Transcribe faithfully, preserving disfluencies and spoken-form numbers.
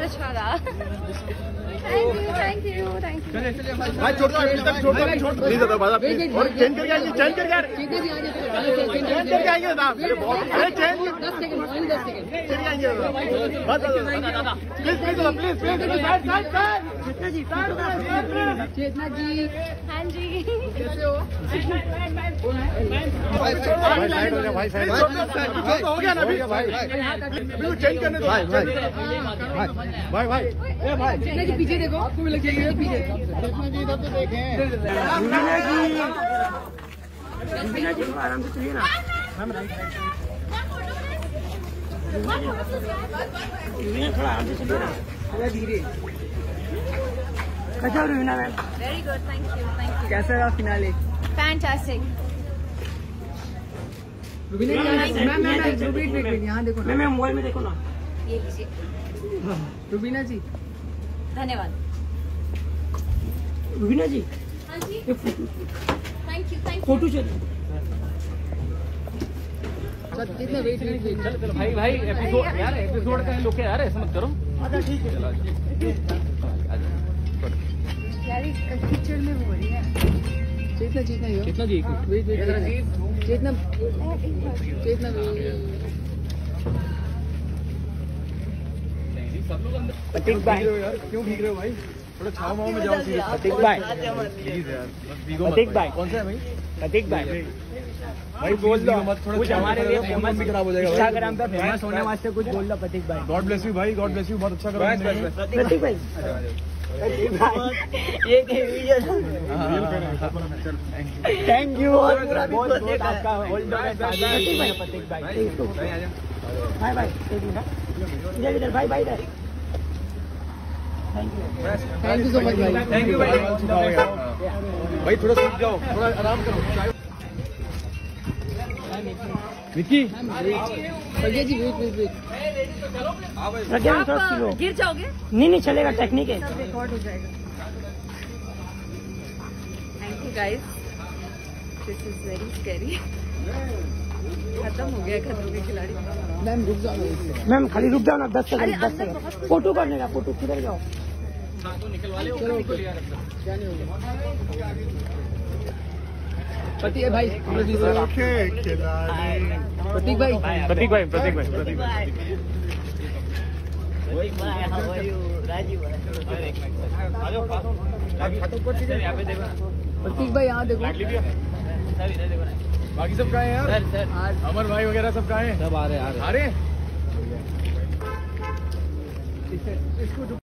अच्छा रहा। Thank you thank you thank you. भाई छोड़ दो, अभी तक छोड़ दो, छोड़ दो। नहीं दादा बात और चेंज करके आएंगे, चेंज करके आ रहे चेंज करके आएंगे दादा। ये बहुत है चेंज दस सेकंड दस सेकंड चेंज आएंगे दादा। बस दादा प्लीज प्लीज दादा please please side side side Chetna ji side Chetna ji. हाँ जी कैसे हो भाई? साइड हो गया भाई, साइड हो गया ना अभी भाई। अभी चेंज करने दो भाई भाई भाई भाई ए भाई चेतना जी पीछे देखो, आपको भी लग जाएगी पीछे। चेतना जी इधर तो देखें। रुबीना जी रुबीना जी आराम से चलिए ना मैम। राइट राइट रुबीना थोड़ा आराम से चलिए ना, थोड़ा धीरे। कैसा Rubina ma'am? Very good thank you thank you. कैसा रहा finale? Fantastic. Rubina ji ma'am ma'am wait wait wait यहाँ देखो ना मैम, मोबाइल में देखो ना। ये लीजिए। रुबीना जी धन्यवाद। रुबीना जी हाँ जी thank you thank you. Photo चलिए कितना वेट वेट वेट चल चल भाई भाई एपिसोड यार, एपिसोड का लोग यार ऐसा मत करो। अच्छा ठीक है चलो यार कीचड़ में हो रही है। चेतना चेतना यो चेतना जी वेट वेट चेतना चेतना प्रतीक भाई क्यों भीग रहे हो भाई? थोड़ा छाव माव में जाओ। प्रतीक भाई प्रतीक भाई कौन सा है भाई? प्रतीक भाई भाई बोल दो मत, थोड़ा कुछ हमारे लिए फेमस भी खराब हो जाएगा। इंस्टाग्राम पे फेमस होने वास्ते कुछ बोल दो प्रतीक भाई। गॉड ब्लेस यू भाई, गॉड ब्लेस यू, बहुत अच्छा करो प्रतीक भाई। ये थैंक यू बहुत बहुत आपका प्रतीक भाई। बाय बाय इधर भाई भाई इधर। Thank you thank you so much भाई। थैंक यू भाई। भाई थोड़ा सूख जाओ, थोड़ा आराम करो। विक्की भैया जी वेट वेट वेट गिर जाओगे? नहीं नहीं चलेगा, टेक्निक है। रिकॉर्ड हो जाएगा। Thank you guys, this is very scary. खत्म हो गया खतरों के खिलाड़ी। मैम रुक जाओ मैम, खाली रुक जाओ ना दस सेकंड दस सेकंड फोटो करने का। फोटो किधर जाओ? प्रतीक भाई प्रतीक भाई प्रतीक भाई प्रतीक भाई प्रतीक भाई प्रतीक भाई प्रतीक भाई यहाँ देखो। बाकी सब कहाँ हैं यार? अमर भाई वगैरह सब कहाँ हैं? सब आ रहे हैं आ रहे हैं।